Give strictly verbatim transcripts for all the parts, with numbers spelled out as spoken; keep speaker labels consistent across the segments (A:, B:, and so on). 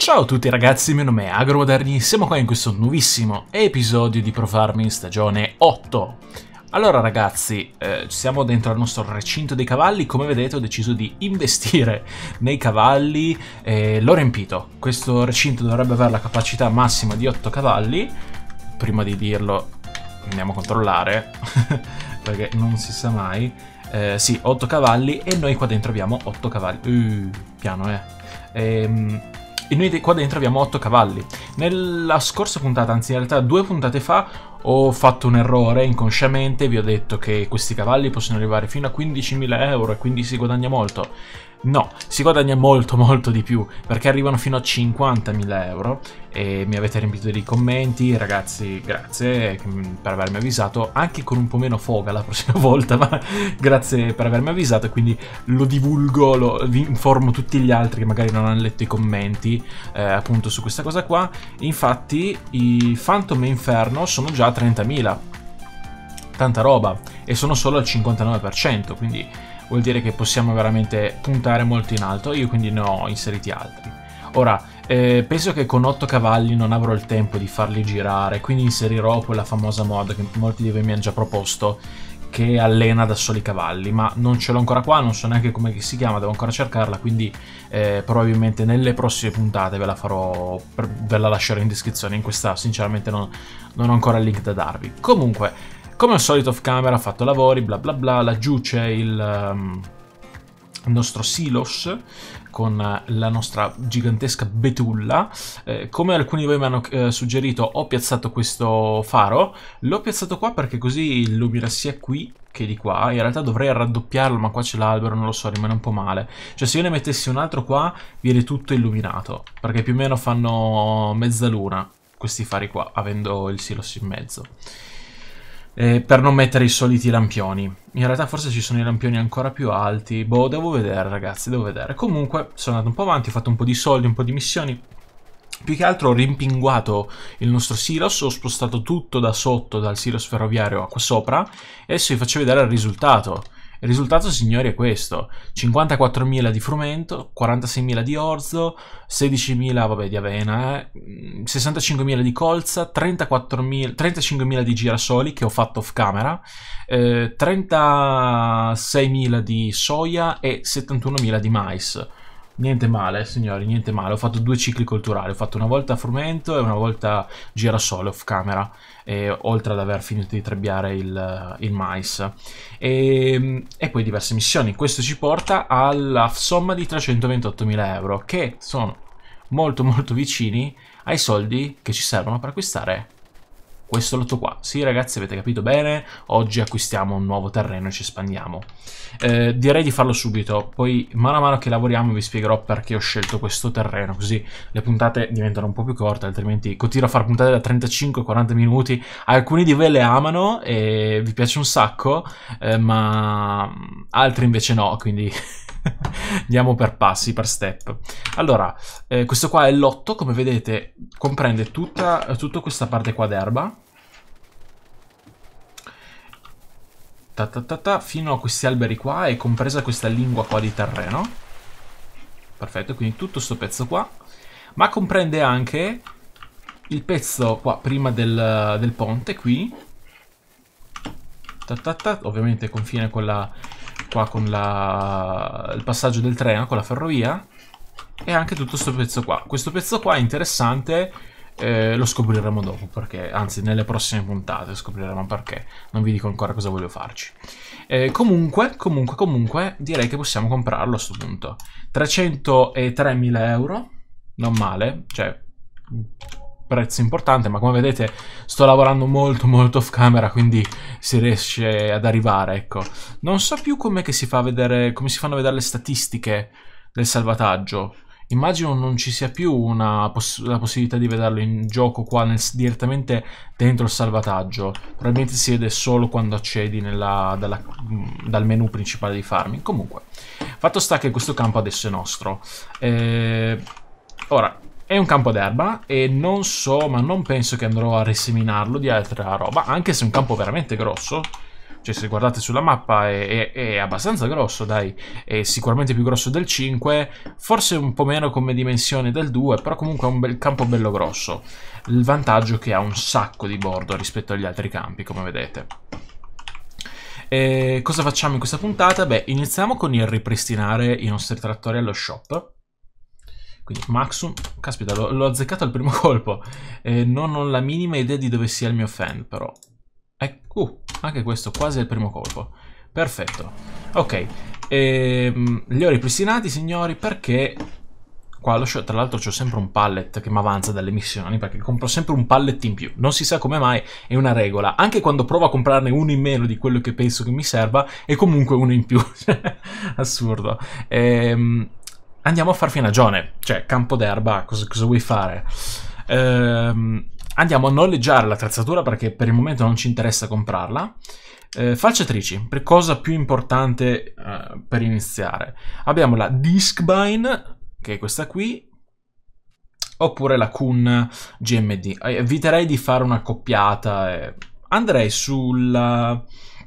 A: Ciao a tutti ragazzi, il mio nome è Agromoderni, siamo qua in questo nuovissimo episodio di Pro Farming stagione otto. Allora ragazzi, eh, siamo dentro al nostro recinto dei cavalli. Come vedete ho deciso di investire nei cavalli e l'ho riempito. Questo recinto dovrebbe avere la capacità massima di otto cavalli. Prima di dirlo andiamo a controllare, perché non si sa mai. Eh, sì, otto cavalli e noi qua dentro abbiamo otto cavalli. Uh, piano eh. Ehm... E noi qua dentro abbiamo otto cavalli. Nella scorsa puntata, anzi in realtà due puntate fa, ho fatto un errore inconsciamente. Vi ho detto che questi cavalli possono arrivare fino a quindicimila euro e quindi si guadagna molto. No, si guadagna molto molto di più, perché arrivano fino a cinquantamila euro. E mi avete riempito di commenti, ragazzi, grazie per avermi avvisato, anche con un po' meno foga la prossima volta, ma grazie per avermi avvisato, quindi lo divulgo, lo, vi informo tutti gli altri che magari non hanno letto i commenti eh, appunto su questa cosa qua. Infatti i Phantom e Inferno sono già a trentamila, tanta roba, e sono solo al cinquantanove per cento, quindi vuol dire che possiamo veramente puntare molto in alto. Io quindi ne ho inseriti altri. Ora, eh, penso che con otto cavalli non avrò il tempo di farli girare, quindi inserirò quella famosa mod che molti di voi mi hanno già proposto, che allena da soli i cavalli, ma non ce l'ho ancora qua, non so neanche come si chiama, devo ancora cercarla, quindi eh, probabilmente nelle prossime puntate ve la farò, ve la lascerò in descrizione. In questa sinceramente non, non ho ancora il link da darvi. Comunque, come al solito off camera ho fatto lavori, bla bla bla, laggiù c'è il, um, il nostro silos con la nostra gigantesca betulla. Eh, come alcuni di voi mi hanno eh, suggerito, ho piazzato questo faro. L'ho piazzato qua perché così illumina sia qui che di qua. In realtà dovrei raddoppiarlo, ma qua c'è l'albero, non lo so, rimane un po' male. Cioè se io ne mettessi un altro qua, viene tutto illuminato, perché più o meno fanno mezzaluna questi fari qua, avendo il silos in mezzo. Eh, per non mettere i soliti lampioni. In realtà forse ci sono i lampioni ancora più alti. Boh, devo vedere ragazzi, devo vedere. Comunque sono andato un po' avanti, ho fatto un po' di soldi, un po' di missioni. Più che altro ho rimpinguato il nostro silos, ho spostato tutto da sotto, dal silos ferroviario a qua sopra, e adesso vi faccio vedere il risultato. Il risultato, signori, è questo: cinquantaquattromila di frumento, quarantaseimila di orzo, sedicimila vabbè di avena, eh, sessantacinquemila di colza, trentaquattromila, trentacinquemila di girasoli che ho fatto off camera, eh, trentaseimila di soia e settantunomila di mais. Niente male, signori, niente male. Ho fatto due cicli culturali, ho fatto una volta frumento e una volta girasole off camera, e, oltre ad aver finito di trebbiare il, il mais. E, e poi diverse missioni. Questo ci porta alla somma di trecentoventottomila euro, che sono molto molto vicini ai soldi che ci servono per acquistare questo lotto qua. Sì ragazzi, avete capito bene, oggi acquistiamo un nuovo terreno e ci espandiamo. Eh, direi di farlo subito, poi mano a mano che lavoriamo vi spiegherò perché ho scelto questo terreno, così le puntate diventano un po' più corte, altrimenti continuo a fare puntate da trentacinque quaranta minuti. Alcuni di voi le amano e vi piace un sacco, eh, ma altri invece no, quindi andiamo per passi, per step. Allora, eh, questo qua è il lotto, come vedete comprende tutta, tutta questa parte qua d'erba, ta ta ta ta, fino a questi alberi qua, e compresa questa lingua qua di terreno. Perfetto, quindi tutto sto pezzo qua, ma comprende anche il pezzo qua prima del, del ponte qui, ta ta ta, ovviamente confine con la, qua con la, il passaggio del treno, con la ferrovia, e anche tutto questo pezzo qua. Questo pezzo qua è interessante, eh, lo scopriremo dopo, perché, anzi nelle prossime puntate scopriremo perché, non vi dico ancora cosa voglio farci. Eh, comunque, comunque, comunque, direi che possiamo comprarlo a questo punto. trecentotremila euro, non male, cioè prezzo importante, ma come vedete sto lavorando molto molto off camera, quindi si riesce ad arrivare, ecco. Non so più com'è che si fa a vedere, come si fanno a vedere le statistiche del salvataggio. Immagino non ci sia più una poss la possibilità di vederlo in gioco qua nel, direttamente dentro il salvataggio. Probabilmente si vede solo quando accedi nella, dalla, dal menu principale di farming. Comunque, fatto sta che questo campo adesso è nostro. Eh, ora, è un campo d'erba e non so, ma non penso che andrò a riseminarlo di altra roba, anche se è un campo veramente grosso. Cioè, se guardate sulla mappa è, è, è abbastanza grosso, dai. È sicuramente più grosso del cinque, forse un po' meno come dimensioni del due, però comunque è un bel campo bello grosso. Il vantaggio è che ha un sacco di bordo rispetto agli altri campi, come vedete. E cosa facciamo in questa puntata? Beh, iniziamo con il ripristinare i nostri trattori allo shop. Quindi Maxum, caspita, l'ho azzeccato al primo colpo. Eh, non ho la minima idea di dove sia il mio fan, però. Ecco, uh, anche questo quasi al primo colpo. Perfetto. Ok, ehm, li ho ripristinati, signori, perché qua allo shop, tra l'altro, c'ho sempre un pallet che mi avanza dalle missioni, perché compro sempre un pallet in più. Non si sa come mai, è una regola. Anche quando provo a comprarne uno in meno di quello che penso che mi serva, è comunque uno in più. Assurdo. Ehm, andiamo a far finagione. Cioè, campo d'erba, cosa, cosa vuoi fare? Ehm... Andiamo a noleggiare l'attrezzatura perché per il momento non ci interessa comprarla. Eh, falciatrici, per cosa più importante eh, per iniziare. Abbiamo la Discbine, che è questa qui, oppure la Kun G M D. Eh, eviterei di fare una coppiata. Eh. Andrei sulla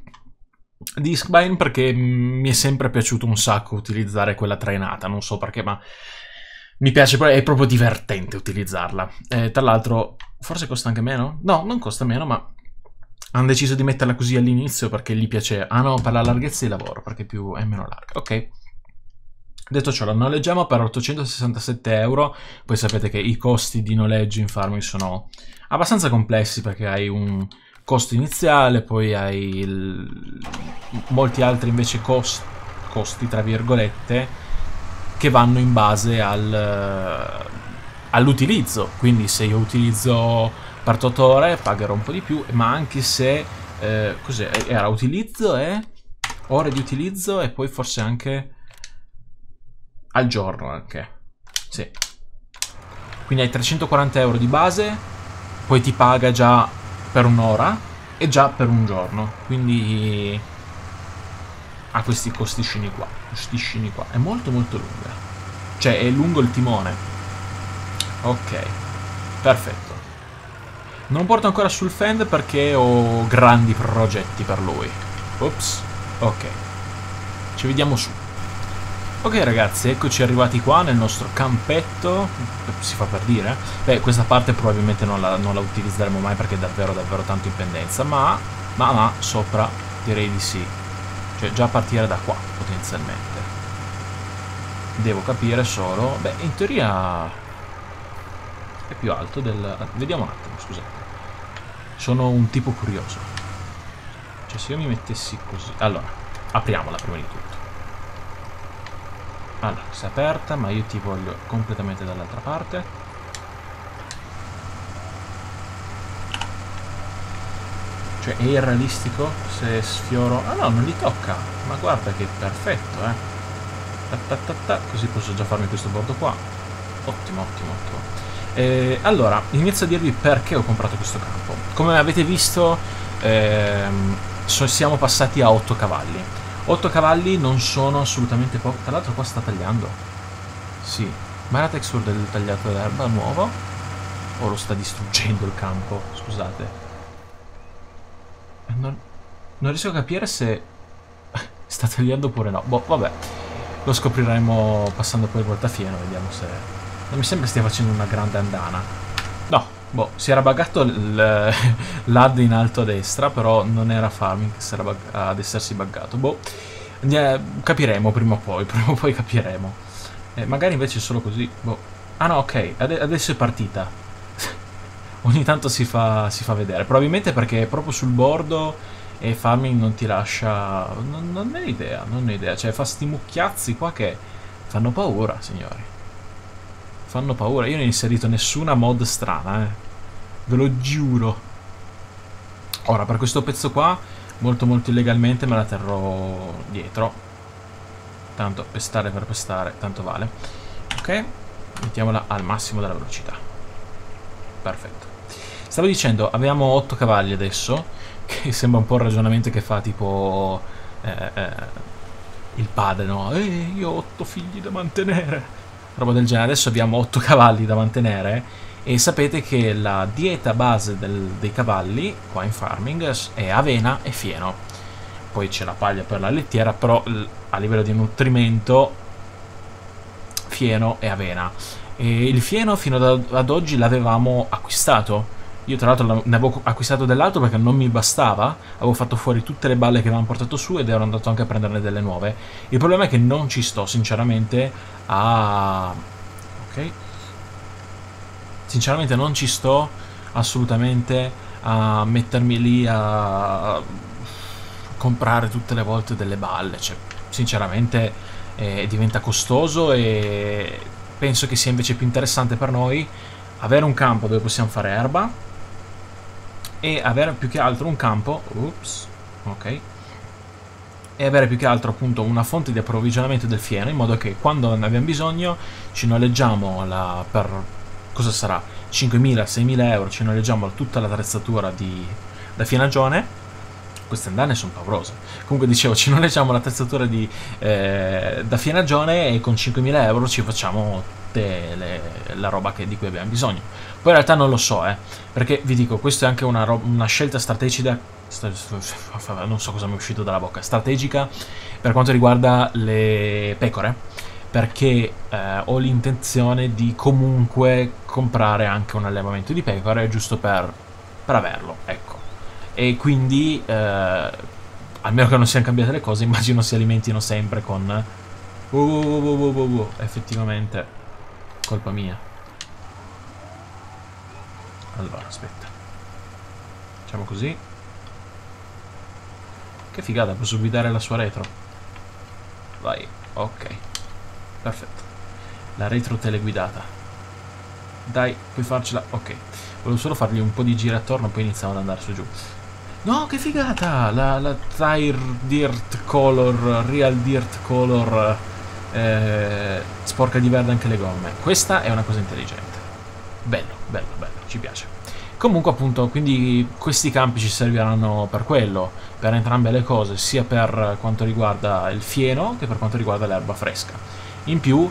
A: Discbine perché mi è sempre piaciuto un sacco utilizzare quella trainata. Non so perché, ma mi piace, è proprio divertente utilizzarla. Eh, tra l'altro, forse costa anche meno? No, non costa meno, ma hanno deciso di metterla così all'inizio perché gli piace. Ah no, per la larghezza di lavoro, perché più è meno larga. Ok. Detto ciò, la noleggiamo per ottocentosessantasette euro. Poi sapete che i costi di noleggio in farming sono abbastanza complessi perché hai un costo iniziale, poi hai il... molti altri invece cost... costi, tra virgolette, che vanno in base al, all'utilizzo. Quindi se io utilizzo per otto ore pagherò un po' di più, ma anche se eh, cos'è? Era utilizzo e ore di utilizzo e poi forse anche al giorno anche. Sì. Quindi hai trecentoquaranta euro di base, poi ti paga già per un'ora e già per un giorno. Quindi ha questi costicini qua, costicini qua. È molto molto lunga. Cioè è lungo il timone. Ok, perfetto. Non porto ancora sul Fend perché ho grandi progetti per lui. Ops. Ok, ci vediamo su. Ok ragazzi, eccoci arrivati qua nel nostro campetto. Si fa per dire. Beh, questa parte probabilmente non la, non la utilizzeremo mai perché è davvero davvero tanto in pendenza. Ma, ma, ma, sopra direi di sì. Cioè già a partire da qua, potenzialmente. Devo capire solo... Beh, in teoria è più alto del... Vediamo un attimo, scusate. Sono un tipo curioso. Cioè se io mi mettessi così... Allora, apriamola prima di tutto. Allora, si è aperta, ma io ti voglio completamente dall'altra parte. Cioè è irrealistico se sfioro... Ah no, non li tocca. Ma guarda che perfetto, eh. Ta ta ta ta. Così posso già farmi questo bordo qua. Ottimo, ottimo, ottimo. Eh, allora, inizio a dirvi perché ho comprato questo campo. Come avete visto, ehm, so, siamo passati a otto cavalli. otto cavalli non sono assolutamente poco. Tra l'altro qua sta tagliando. Sì. Ma la texture del tagliato d'erba nuovo? O lo sta distruggendo il campo? Scusate. Non, non riesco a capire se sta tagliando oppure no. Boh, vabbè. Lo scopriremo passando poi il voltafieno. Vediamo se... Non mi sembra stia facendo una grande andana. No, boh, si era buggato l'A D in alto a destra, però non era farming che si era ad essersi buggato. Boh, capiremo prima o poi, prima o poi capiremo. Eh, magari invece è solo così. Boh. Ah no, ok, Ade adesso è partita. Ogni tanto si fa, si fa vedere. Probabilmente perché è proprio sul bordo e farming non ti lascia... Non, non ne ho idea, non ne ho idea. Cioè fa sti mucchiazzi qua che fanno paura, signori. Fanno paura. Io non ho inserito nessuna mod strana, eh. Ve lo giuro. Ora, per questo pezzo qua, molto molto illegalmente me la terrò dietro. Tanto pestare per pestare, tanto vale. Ok, mettiamola al massimo della velocità. Perfetto. Stavo dicendo, abbiamo otto cavalli adesso, che sembra un po' il ragionamento che fa tipo eh, eh, il padre, no? Eh, io ho otto figli da mantenere. Roba del genere. Adesso abbiamo otto cavalli da mantenere e sapete che la dieta base del, dei cavalli qua in farming è avena e fieno. poi c'è la paglia per la lettiera, però a livello di nutrimento fieno e avena. E il fieno fino ad, ad oggi l'avevamo acquistato. Io tra l'altro ne avevo acquistato dell'altro perché non mi bastava, avevo fatto fuori tutte le balle che avevamo portato su ed ero andato anche a prenderne delle nuove. Il problema è che non ci sto sinceramente a... ok? Sinceramente non ci sto assolutamente a mettermi lì a comprare tutte le volte delle balle, cioè sinceramente eh, diventa costoso e penso che sia invece più interessante per noi avere un campo dove possiamo fare erba e avere più che altro un campo, ups, ok, e avere più che altro appunto una fonte di approvvigionamento del fieno in modo che quando ne abbiamo bisogno ci noleggiamo la, per cosa sarà, cinquemila seimila euro, ci noleggiamo tutta l'attrezzatura di da fienagione. Queste andane sono paurose. Comunque dicevo, ci noleggiamo l'attrezzatura di eh, da fienagione e con cinquemila euro ci facciamo tutte le, la roba che, di cui abbiamo bisogno. Poi in realtà non lo so, eh, perché vi dico, questa è anche una, una scelta strategica, non so cosa mi è uscito dalla bocca, strategica per quanto riguarda le pecore, perché eh, ho l'intenzione di comunque comprare anche un allevamento di pecore giusto per, per averlo, ecco. E quindi eh, almeno che non siano cambiate le cose, immagino si alimentino sempre con uh, uh, uh, uh, uh, uh, effettivamente colpa mia. Allora aspetta, facciamo così. Che figata, posso guidare la sua retro. Vai, ok, perfetto, la retro teleguidata. Dai, puoi farcela, ok. Volevo solo fargli un po' di giri attorno, poi iniziamo ad andare su giù. No, che figata! La, la Tire Dirt Color, Real Dirt Color, eh, sporca di verde anche le gomme. Questa è una cosa intelligente. Bello, bello, bello, ci piace. Comunque appunto, quindi questi campi ci serviranno per quello, per entrambe le cose, sia per quanto riguarda il fieno che per quanto riguarda l'erba fresca. In più,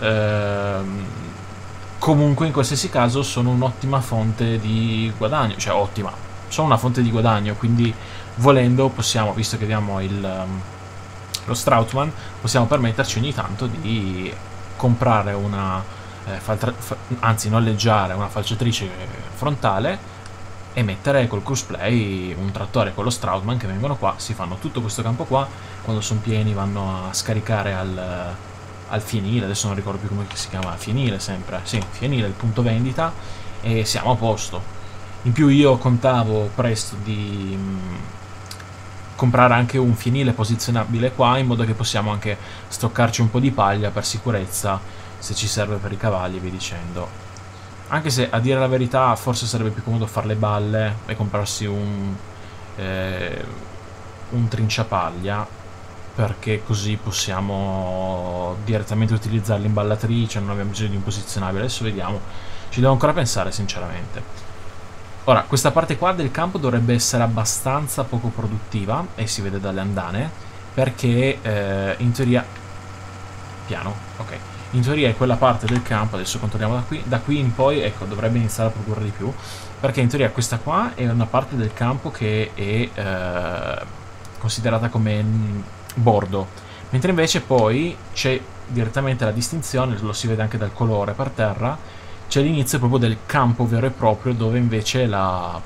A: ehm, comunque in qualsiasi caso sono un'ottima fonte di guadagno, cioè ottima. Sono una fonte di guadagno, quindi volendo possiamo, visto che abbiamo il, um, lo Strautmann, possiamo permetterci ogni tanto di comprare una, eh, faltra, fa, anzi noleggiare una falciatrice frontale e mettere col crossplay un trattore con lo Strautmann che vengono qua, si fanno tutto questo campo qua, quando sono pieni vanno a scaricare al, al fienile, adesso non ricordo più come si chiama, fienile sempre, sì, fienile, il punto vendita, e siamo a posto. In più io contavo presto di mh, comprare anche un fienile posizionabile qua, in modo che possiamo anche stoccarci un po' di paglia per sicurezza, se ci serve per i cavalli e via dicendo. Anche se, a dire la verità, forse sarebbe più comodo fare le balle e comprarsi un, eh, un trinciapaglia, perché così possiamo direttamente utilizzare l'imballatrice, non abbiamo bisogno di un posizionabile. Adesso vediamo, ci devo ancora pensare sinceramente. Ora, questa parte qua del campo dovrebbe essere abbastanza poco produttiva, e si vede dalle andane, perché eh, in teoria... piano, ok. In teoria è quella parte del campo, adesso controlliamo da qui, da qui in poi, ecco, dovrebbe iniziare a produrre di più, perché in teoria questa qua è una parte del campo che è eh, considerata come bordo, mentre invece poi c'è direttamente la distinzione, lo si vede anche dal colore per terra, c'è l'inizio proprio del campo vero e proprio, dove invece la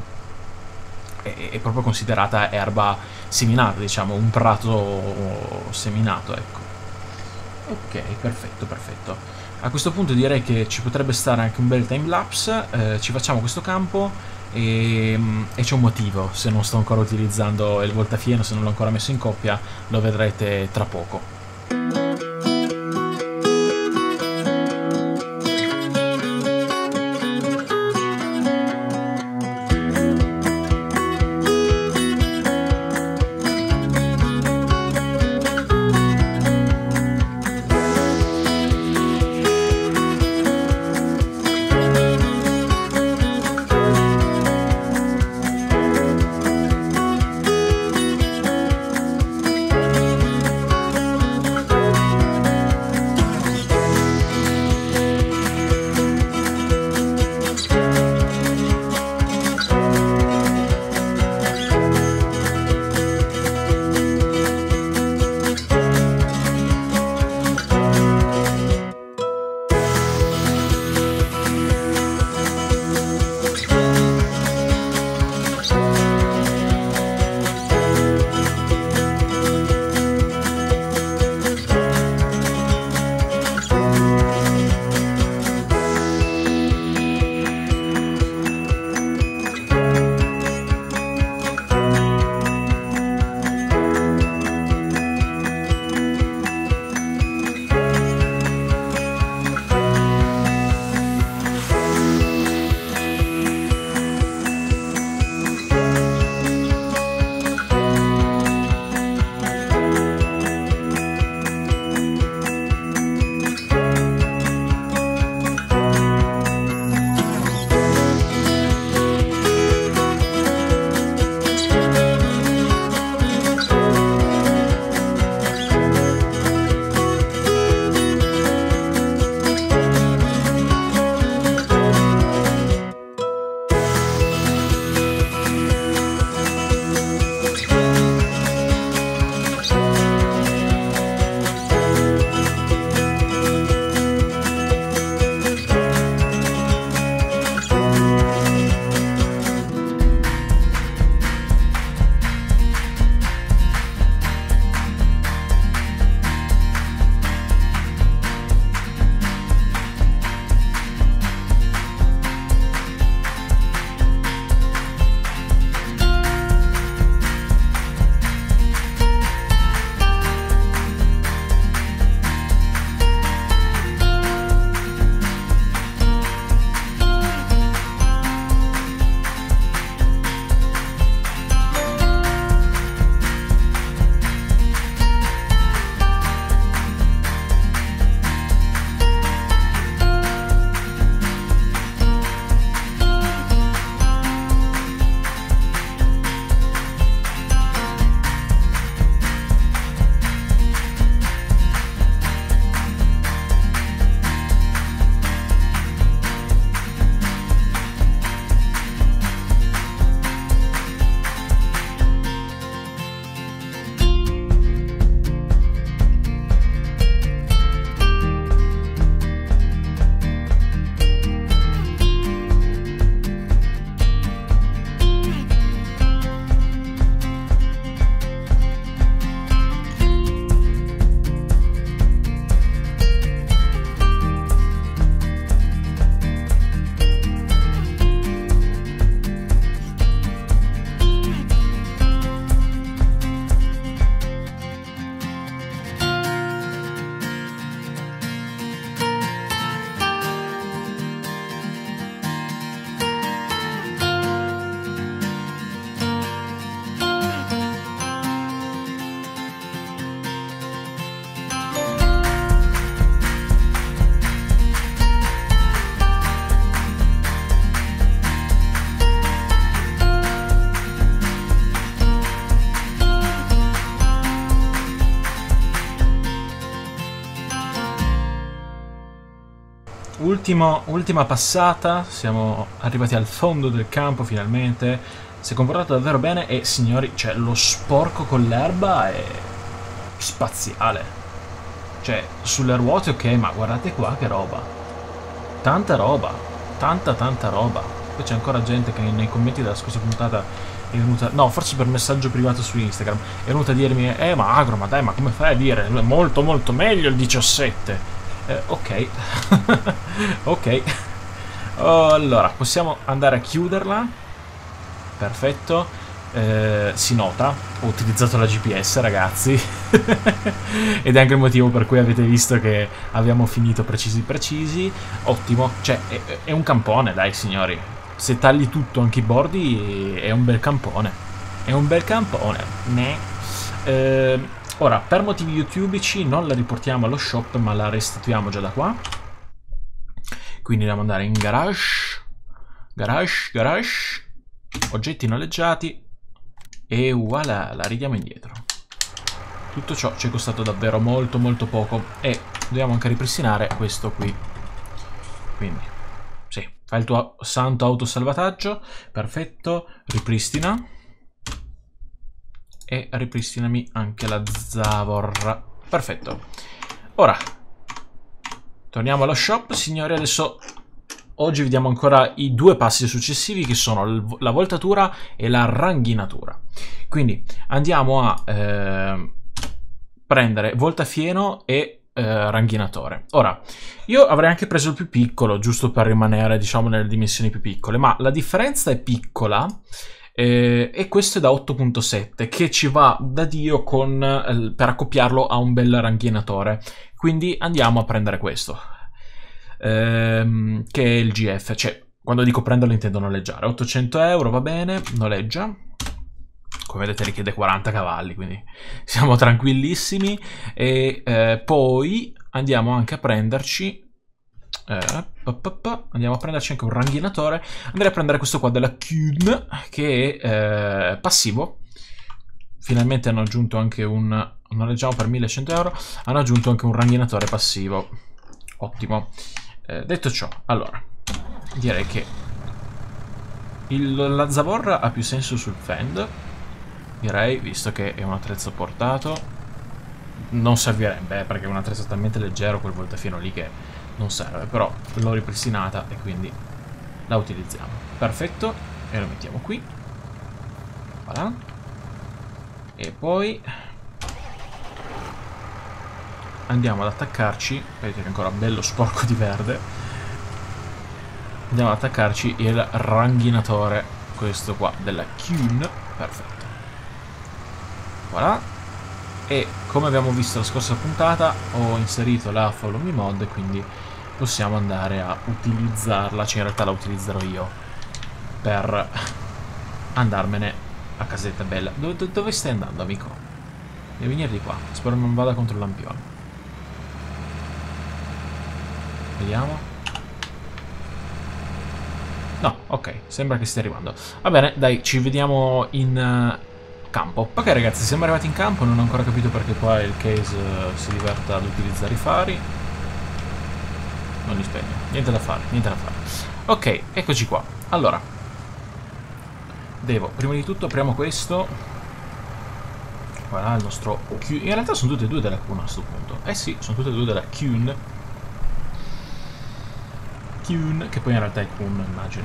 A: è, è proprio considerata erba seminata, diciamo, un prato seminato, ecco. Ok, perfetto, perfetto. A questo punto direi che ci potrebbe stare anche un bel timelapse, eh, ci facciamo questo campo e, e c'è un motivo, se non sto ancora utilizzando il voltafieno, se non l'ho ancora messo in coppia, lo vedrete tra poco. ultimo, ultima passata, siamo arrivati al fondo del campo finalmente. Si è comportato davvero bene e signori, cioè lo sporco con l'erba è spaziale. Cioè sulle ruote ok, ma guardate qua che roba. Tanta roba, tanta tanta roba. Poi c'è ancora gente che nei commenti della scorsa puntata è venuta, no, forse per messaggio privato su Instagram, è venuta a dirmi, eh ma Agro, ma dai, ma come fai a dire? È molto molto meglio il diciassette. Eh, ok. Ok. Oh, allora, possiamo andare a chiuderla. Perfetto. Eh, si nota, ho utilizzato la G P S, ragazzi. Ed è anche il motivo per cui avete visto che abbiamo finito precisi precisi. Ottimo, cioè è, è un campone, dai signori. Se tagli tutto, anche i bordi, è un bel campone. È un bel campone. Ne. Eh, ora, per motivi youtubici non la riportiamo allo shop, ma la restituiamo già da qua. Quindi dobbiamo andare in garage. Garage, garage. Oggetti noleggiati. E voilà, la ridiamo indietro. Tutto ciò ci è costato davvero molto molto poco. E dobbiamo anche ripristinare questo qui. Quindi, sì, fai il tuo santo autosalvataggio. Perfetto, ripristina. E ripristinami anche la zavorra. Perfetto. Ora, torniamo allo shop, signori. Adesso, oggi vediamo ancora i due passi successivi che sono la voltatura e la ranghinatura. Quindi andiamo a eh, prendere voltafieno e eh, ranghinatore. Ora, io avrei anche preso il più piccolo, giusto per rimanere, diciamo, nelle dimensioni più piccole, ma la differenza è piccola eh, e questo è da otto punto sette, che ci va da Dio con, eh, per accoppiarlo a un bel ranghinatore. Quindi andiamo a prendere questo. Ehm, che è il G F, cioè quando dico prenderlo intendo noleggiare. Ottocento euro, va bene, noleggia. Come vedete richiede quaranta cavalli, quindi siamo tranquillissimi. E eh, poi andiamo anche a prenderci eh, pa, pa, pa, andiamo a prenderci anche un ranghinatore. Andrei a prendere questo qua della Kuhn, che è eh, passivo. Finalmente hanno aggiunto anche un, noleggiamo per millecento euro, hanno aggiunto anche un ranghinatore passivo. Ottimo. Eh, detto ciò, allora, direi che il, la zavorra ha più senso sul Fend, direi, visto che è un attrezzo portato. Non servirebbe, eh, perché è un attrezzo talmente leggero, quel voltafieno lì, che non serve, però l'ho ripristinata e quindi la utilizziamo. Perfetto, e lo mettiamo qui. Voilà. E poi andiamo ad attaccarci, vedete che è ancora bello sporco di verde, andiamo ad attaccarci il ranghinatore, questo qua della Kuhn. Perfetto, voilà. E come abbiamo visto la scorsa puntata ho inserito la Follow Me mod, quindi possiamo andare a utilizzarla, cioè in realtà la utilizzerò io per andarmene a casetta bella. Dove, dove stai andando, amico? Devi venire di qua, spero non vada contro il lampione. Vediamo. No, ok, sembra che stia arrivando. Va bene, dai, ci vediamo in uh, campo. Ok ragazzi, siamo arrivati in campo, non ho ancora capito perché qua il case uh, si diverta ad utilizzare i fari. Non li spegne, niente da fare, niente da fare. Ok, eccoci qua. Allora, devo, prima di tutto apriamo questo. Voilà il nostro Kuhn. In realtà sono tutte e due della Kuhn a questo punto. Eh sì, sono tutte e due della Kuhn. Kuhn, che poi in realtà è Kuhn, immagino.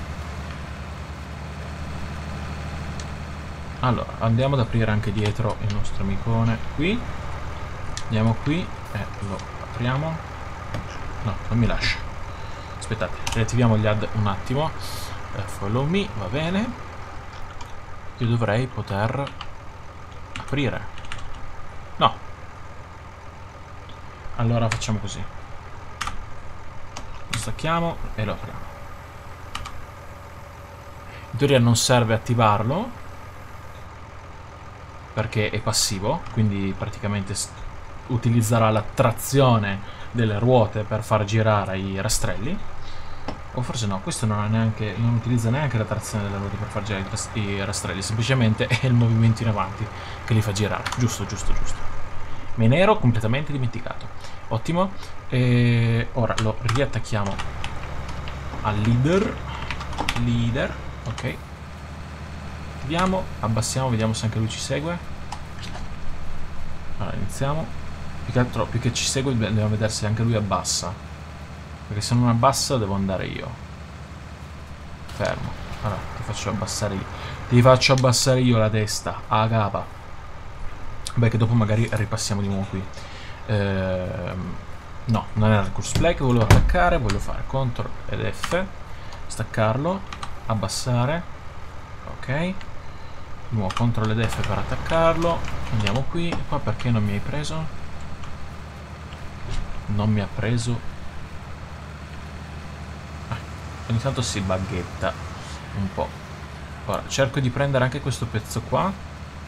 A: Allora, andiamo ad aprire anche dietro il nostro amicone qui. Andiamo qui e lo apriamo. No, non mi lascia. Aspettate, riattiviamo gli ad un attimo. eh, Follow me, va bene. Io dovrei poter aprire. No. Allora facciamo così. Lo stacchiamo e lo apriamo. In teoria non serve attivarlo perché è passivo, quindi praticamente utilizzerà la trazione delle ruote per far girare i rastrelli. O forse no, questo non ha neanche, non utilizza neanche la trazione delle ruote per far girare i rastrelli, semplicemente è il movimento in avanti che li fa girare. Giusto, giusto, giusto. Me ne ero completamente dimenticato. Ottimo. E ora lo riattacchiamo al leader. Leader. Ok. Attiviamo, abbassiamo, vediamo se anche lui ci segue. Allora, iniziamo. Più che altro, più che ci segue, dobbiamo vedere se anche lui abbassa. Perché se non abbassa devo andare io. Fermo. Allora, ti faccio abbassare io. Ti faccio abbassare io la testa. A capa. Beh, che dopo magari ripassiamo di nuovo qui. Ehm, no, non era il course play che volevo attaccare. Voglio fare CTRL ed F. Staccarlo. Abbassare. Ok. Di nuovo CTRL ed F per attaccarlo. Andiamo qui. E qua perché non mi hai preso? Non mi ha preso. Ah, ogni tanto si baghetta un po'. Ora cerco di prendere anche questo pezzo qua.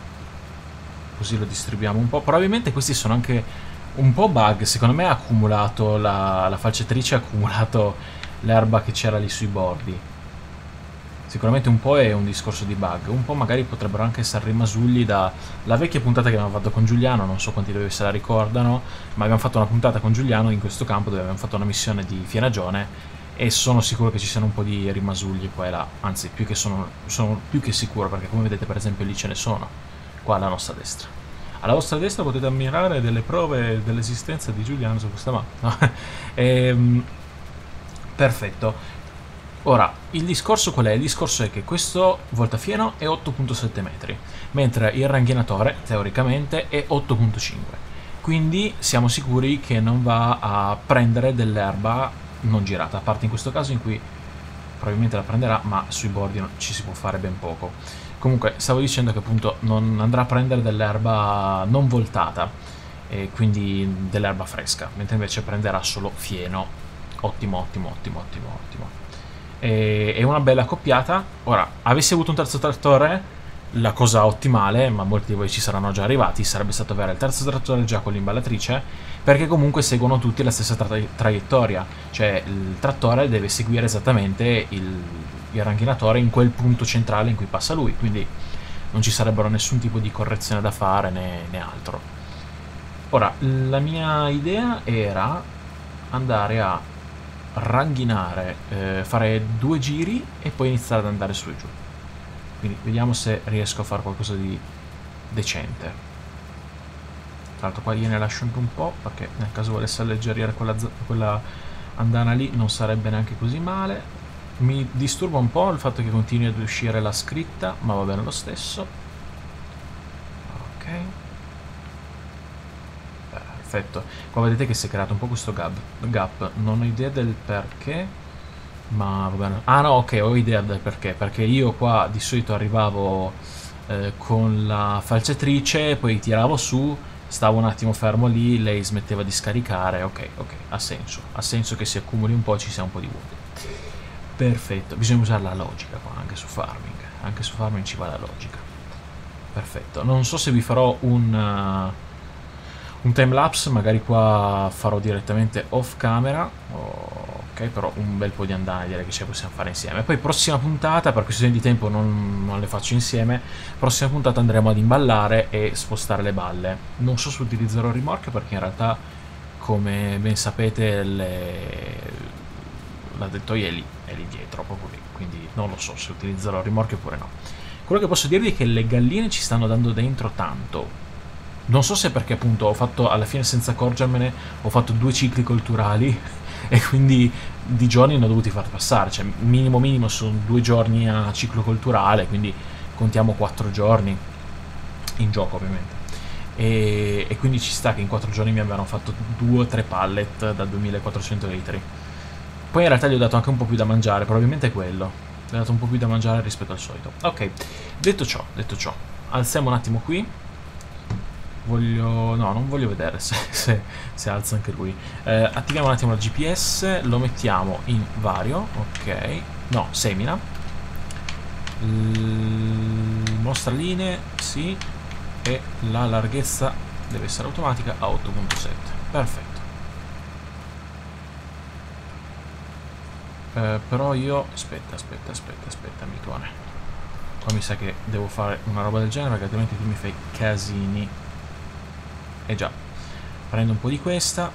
A: Così lo distribuiamo un po'. Probabilmente questi sono anche un po' bug. Secondo me ha accumulato la, la falciatrice ha accumulato l'erba che c'era lì sui bordi. Sicuramente un po' è un discorso di bug. Un po' magari potrebbero anche essere rimasugli da la vecchia puntata che abbiamo fatto con Giuliano. Non so quanti di voi se la ricordano, ma abbiamo fatto una puntata con Giuliano in questo campo dove abbiamo fatto una missione di Fienagione e sono sicuro che ci siano un po' di rimasugli qua e là. Anzi, più che sono, sono più che sicuro, perché come vedete per esempio lì ce ne sono. Qua alla nostra destra. Alla vostra destra potete ammirare delle prove dell'esistenza di Giuliano su questa mappa. No? ehm, perfetto. Ora, il discorso qual è? Il discorso è che questo voltafieno è otto virgola sette metri, mentre il ranghinatore, teoricamente, è otto virgola cinque. Quindi siamo sicuri che non va a prendere dell'erba non girata, a parte in questo caso in cui probabilmente la prenderà, ma sui bordi ci si può fare ben poco. Comunque, stavo dicendo che appunto non andrà a prendere dell'erba non voltata, e quindi dell'erba fresca, mentre invece prenderà solo fieno. Ottimo, ottimo, ottimo, ottimo, ottimo. E, è una bella accoppiata. Ora, avessi avuto un terzo trattore, la cosa ottimale, ma molti di voi ci saranno già arrivati, sarebbe stato avere il terzo trattore già con l'imballatrice, perché comunque seguono tutti la stessa tra traiettoria, cioè il trattore deve seguire esattamente il, il ranchinatore in quel punto centrale in cui passa lui, quindi non ci sarebbero nessun tipo di correzione da fare né, né altro. Ora, la mia idea era andare a ranghinare, eh, fare due giri e poi iniziare ad andare su e giù. Quindi vediamo se riesco a fare qualcosa di decente. Tra l'altro qua gliene lascio anche un po', perché nel caso volesse alleggerire quella, quella andana lì non sarebbe neanche così male. Mi disturba un po' il fatto che continui ad uscire la scritta, ma va bene lo stesso. Ok. Perfetto. Qua vedete che si è creato un po' questo gap. gap. Non ho idea del perché. Ma va bene. Ah no, ok, ho idea del perché. Perché io qua di solito arrivavo eh, con la falciatrice, poi tiravo su, stavo un attimo fermo lì, lei smetteva di scaricare. Ok, ok, ha senso. Ha senso che si accumuli un po', ci sia un po' di vuoto. Perfetto. Bisogna usare la logica qua, anche su farming. Anche su farming ci va la logica. Perfetto. Non so se vi farò un... Uh, un timelapse, magari qua farò direttamente off camera. Ok, però un bel po' di andare direi che ce la possiamo fare insieme. Poi prossima puntata, per questione di tempo non, non le faccio insieme, prossima puntata andremo ad imballare e spostare le balle. Non so se utilizzerò rimorchio, perché in realtà, come ben sapete, le... la dettoia è lì, è lì dietro, proprio lì, quindi non lo so se utilizzerò rimorchio oppure no. Quello che posso dirvi è che le galline ci stanno dando dentro tanto. Non so se perché appunto ho fatto, alla fine senza accorgermene, ho fatto due cicli culturali e quindi di giorni ne ho dovuti far passare, cioè minimo minimo sono due giorni a ciclo culturale, quindi contiamo quattro giorni in gioco ovviamente. E, e quindi ci sta che in quattro giorni mi abbiano fatto due o tre pallet da duemilaquattrocento litri. Poi in realtà gli ho dato anche un po' più da mangiare, probabilmente è quello. Gli ho dato un po' più da mangiare rispetto al solito. Ok, detto ciò, detto ciò, alziamo un attimo qui. Voglio... no, non voglio vedere se, se, se alza anche lui. Eh, attiviamo un attimo il G P S, lo mettiamo in vario, ok. No, semina. L... mostra linee, sì. E la larghezza deve essere automatica a otto virgola sette. Perfetto. Eh, però io... aspetta, aspetta, aspetta, aspetta, amicone. Qua mi sa che devo fare una roba del genere, perché altrimenti tu mi fai casini. Eh già, Prendo un po' di questa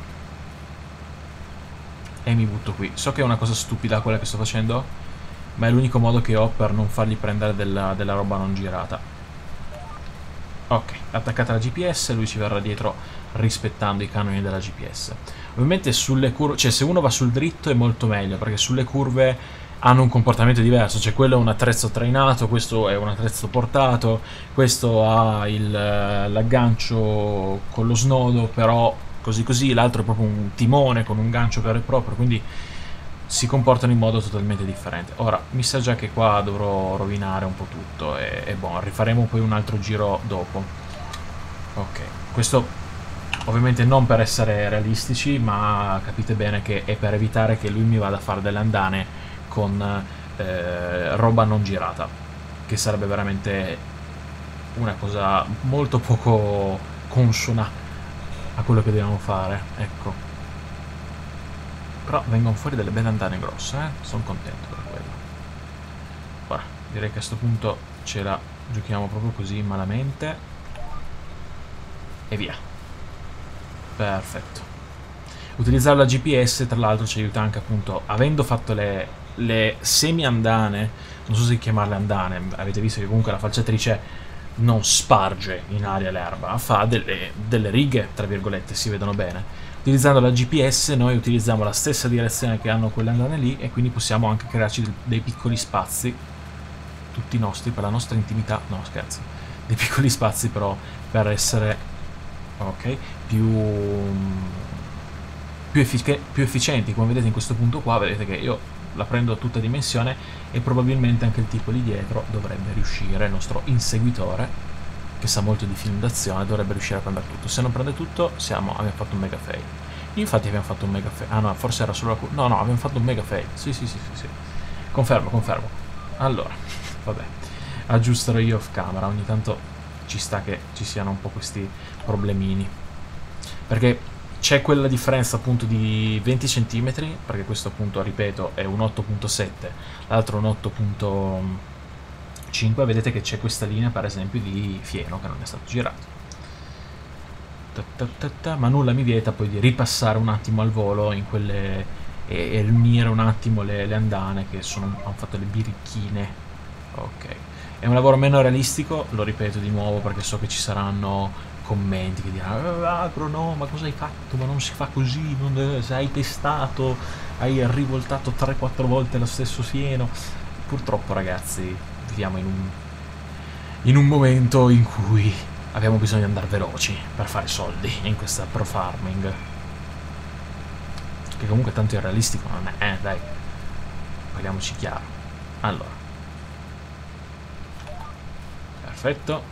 A: e mi butto qui. So che è una cosa stupida quella che sto facendo, ma è l'unico modo che ho per non fargli prendere della, della roba non girata. Ok, attaccata la G P S, lui ci verrà dietro rispettando i canoni della G P S. Ovviamente sulle curve, cioè se uno va sul dritto è molto meglio, perché sulle curve hanno un comportamento diverso, cioè quello è un attrezzo trainato, questo è un attrezzo portato, questo ha l'aggancio con lo snodo, però così così, l'altro è proprio un timone con un gancio vero e proprio, quindi si comportano in modo totalmente differente. Ora, mi sa già che qua dovrò rovinare un po' tutto e, e boh, rifaremo poi un altro giro dopo. Ok, questo ovviamente non per essere realistici, ma capite bene che è per evitare che lui mi vada a fare delle andane con eh, roba non girata, che sarebbe veramente una cosa molto poco consona a quello che dobbiamo fare, ecco. Però vengono fuori delle belle andane grosse, eh? Sono contento per quello. Ora, direi che a questo punto ce la giochiamo proprio così malamente. E via. Perfetto. Utilizzare la G P S, tra l'altro, ci aiuta anche appunto, avendo fatto le, le semi-andane, non so se chiamarle andane, avete visto che comunque la falciatrice non sparge in aria l'erba, fa delle, delle righe, tra virgolette, si vedono bene. Utilizzando la G P S noi utilizziamo la stessa direzione che hanno quelle andane lì e quindi possiamo anche crearci dei piccoli spazi, tutti nostri, per la nostra intimità, no scherzo, dei piccoli spazi però per essere, ok, più, più, effic più efficienti. Come vedete in questo punto qua, vedete che io la prendo a tutta dimensione e probabilmente anche il tipo lì dietro dovrebbe riuscire, il nostro inseguitore, che sa molto di film d'azione, dovrebbe riuscire a prendere tutto. Se non prende tutto, siamo, abbiamo fatto un mega fail. Infatti abbiamo fatto un mega fail. Ah no, forse era solo la... No, no, abbiamo fatto un mega fail. Sì, sì, sì, sì, sì. Confermo, confermo. Allora, vabbè. Aggiusterò io off camera. Ogni tanto ci sta che ci siano un po' questi problemini. Perché c'è quella differenza appunto di venti centimetri, perché questo appunto, ripeto, è un otto punto sette, l'altro un otto punto cinque, vedete che c'è questa linea per esempio di fieno che non è stato girato, ta ta ta ta, ma nulla mi vieta poi di ripassare un attimo al volo in quelle e, e unire un attimo le, le andane che sono, hanno fatto le birichine. Ok, è un lavoro meno realistico, lo ripeto di nuovo perché so che ci saranno commenti che diranno ah, Agro no, ma cosa hai fatto, ma non si fa così, non, se hai testato, hai rivoltato tre quattro volte lo stesso fieno. Purtroppo ragazzi viviamo in un, in un momento in cui abbiamo bisogno di andare veloci per fare soldi in questa pro farming, che comunque tanto irrealistico non è, eh, dai, parliamoci chiaro. Allora, perfetto,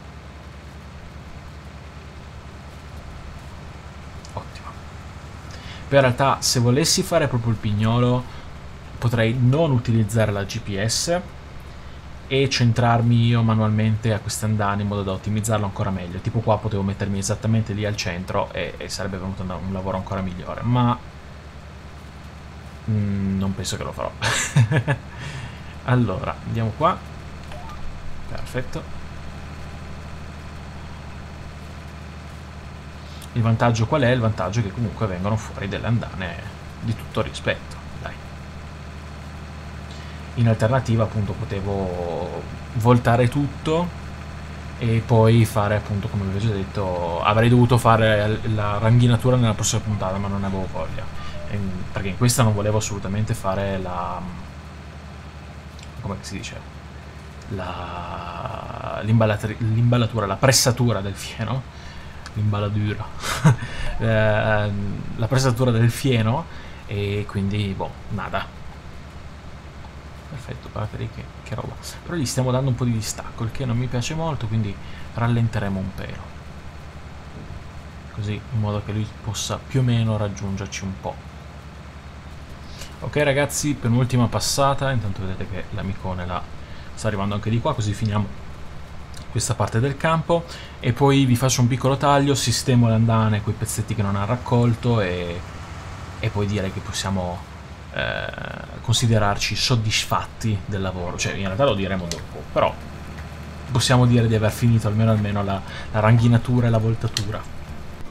A: ottimo. Poi in realtà se volessi fare proprio il pignolo potrei non utilizzare la G P S e centrarmi io manualmente a queste andane in modo da ottimizzarlo ancora meglio. Tipo qua potevo mettermi esattamente lì al centro e, e sarebbe venuto un lavoro ancora migliore, ma mm, non penso che lo farò. Allora, andiamo qua. Perfetto. Il vantaggio qual è? Il vantaggio è che comunque vengono fuori delle andane di tutto rispetto. In alternativa appunto potevo voltare tutto e poi fare appunto, come vi ho già detto, avrei dovuto fare la ranghinatura nella prossima puntata, ma non ne avevo voglia, e, perché in questa non volevo assolutamente fare la, come si dice, la l'imballatura, la pressatura del fieno, l'imballadura eh, la pressatura del fieno, e quindi boh, nada. Perfetto, guardate lì che, che roba. Però gli stiamo dando un po' di distacco, il che non mi piace molto, quindi rallenteremo un pelo. Così, in modo che lui possa più o meno raggiungerci un po'. Ok ragazzi, penultima passata, intanto vedete che l'amicone là sta arrivando anche di qua, così finiamo questa parte del campo. E poi vi faccio un piccolo taglio, sistemo le andane, quei pezzetti che non ha raccolto e, e poi direi che possiamo... Eh, considerarci soddisfatti del lavoro, cioè in realtà lo diremo dopo, però possiamo dire di aver finito almeno almeno la, la ranghinatura e la voltatura.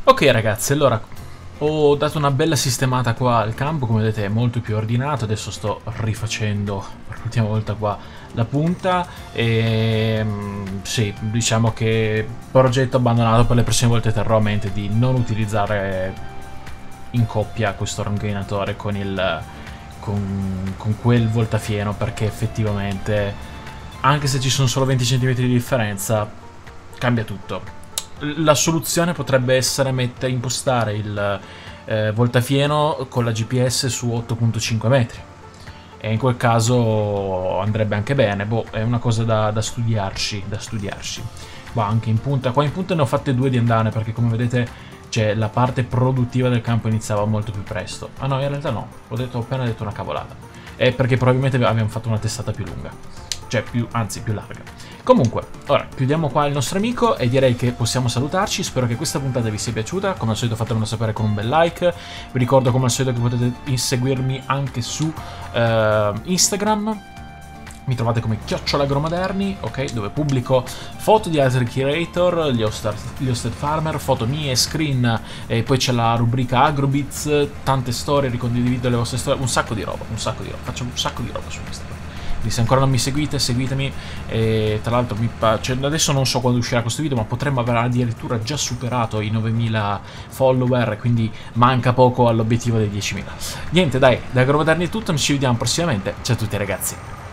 A: Ok ragazzi, allora ho dato una bella sistemata qua al campo, come vedete è molto più ordinato. Adesso sto rifacendo per l'ultima volta qua la punta e sì, diciamo che progetto abbandonato. Per le prossime volte terrò a mente di non utilizzare in coppia questo roncainatore con il con, con quel voltafieno, perché effettivamente anche se ci sono solo venti centimetri di differenza cambia tutto. La soluzione potrebbe essere mettere, impostare il eh, voltafieno con la G P S su otto virgola cinque metri, e in quel caso andrebbe anche bene. Boh, è una cosa da, da studiarci, da studiarci. Ma anche in punta, qua in punta ne ho fatte due di andane, perché come vedete cioè, la parte produttiva del campo iniziava molto più presto. Ah no, in realtà no, ho, detto, ho appena detto una cavolata. È perché probabilmente abbiamo fatto una testata più lunga, cioè più, anzi più larga. Comunque, ora chiudiamo qua il nostro amico e direi che possiamo salutarci. Spero che questa puntata vi sia piaciuta. Come al solito fatemelo sapere con un bel like. Vi ricordo come al solito che potete seguirmi anche su uh, Instagram. Mi trovate come chiocciolagromoderni, ok? Dove pubblico foto di altri creator, gli hosted, gli hosted farmer, foto mie, screen, e poi c'è la rubrica Agrobits, tante storie, ricondivido le vostre storie, un sacco di roba, un sacco di roba, faccio un sacco di roba su Instagram. Se ancora non mi seguite, seguitemi. E tra l'altro cioè, adesso non so quando uscirà questo video, ma potremmo aver addirittura già superato i novemila follower, quindi manca poco all'obiettivo dei diecimila. Niente, dai, da Agromoderni è tutto, ci vediamo prossimamente. Ciao a tutti ragazzi.